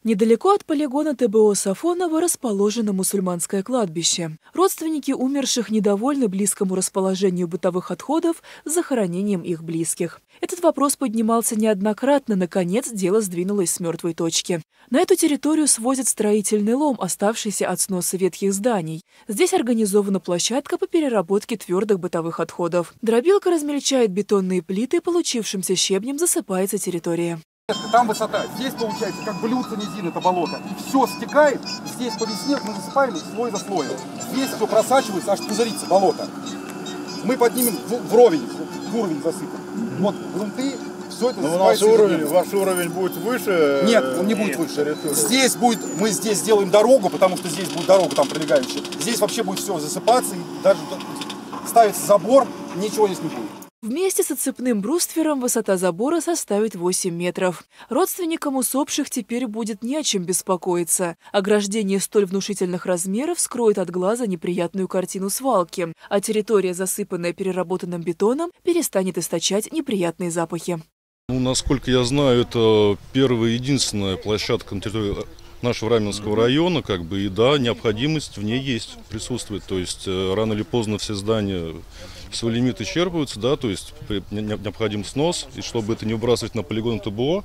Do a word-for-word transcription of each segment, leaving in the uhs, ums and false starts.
Недалеко от полигона тэ бэ о Сафоново расположено мусульманское кладбище. Родственники умерших недовольны близкому расположению бытовых отходов с захоронением их близких. Этот вопрос поднимался неоднократно, наконец дело сдвинулось с мертвой точки. На эту территорию свозят строительный лом, оставшийся от сноса ветхих зданий. Здесь организована площадка по переработке твердых бытовых отходов. Дробилка размельчает бетонные плиты, получившимся щебнем засыпается территория. Там высота, здесь получается как блюдце низин, это болото. И все стекает, здесь по весне мы засыпаем слой за слоем. Здесь все просачивается, аж пузырится болото. Мы поднимем в уровень, в уровень засыпем. Вот грунты, все это засыпается. Уровень, ваш уровень будет выше? Нет, он не будет Нет, выше. Территория. Здесь будет, мы здесь сделаем дорогу, потому что здесь будет дорога там прилегающая. Здесь вообще будет все засыпаться, и даже ставится забор, ничего здесь не будет. Вместе с отцепным бруствером высота забора составит восемь метров. Родственникам усопших теперь будет не о чем беспокоиться. Ограждение столь внушительных размеров скроет от глаза неприятную картину свалки, а территория, засыпанная переработанным бетоном, перестанет источать неприятные запахи. Ну, насколько я знаю, это первая и единственная площадка на территории нашего Раменского района, как бы, и да, необходимость в ней есть, присутствует. То есть рано или поздно все здания, свой лимит исчерпываются, да, то есть необходим снос, и чтобы это не выбрасывать на полигон тэ бэ о,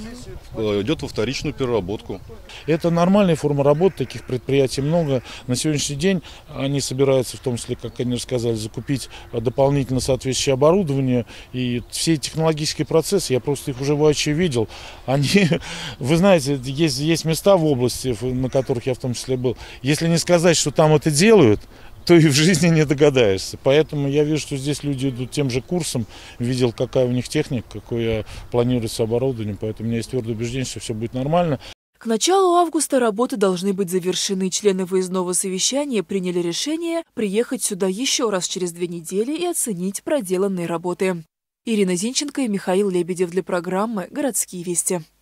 идет во вторичную переработку. Это нормальная форма работы, таких предприятий много. На сегодняшний день они собираются, в том числе, как они рассказали, закупить дополнительно соответствующее оборудование. И все технологические процессы, я просто их уже воочию видел, они, вы знаете, есть, есть места в области, на которых я в том числе был. Если не сказать, что там это делают, то и в жизни не догадаешься. Поэтому я вижу, что здесь люди идут тем же курсом, видел, какая у них техника, какое планируется оборудование, поэтому у меня есть твердое убеждение, что все будет нормально. К началу августа работы должны быть завершены. Члены выездного совещания приняли решение приехать сюда еще раз через две недели и оценить проделанные работы. Ирина Зинченко и Михаил Лебедев для программы «Городские вести».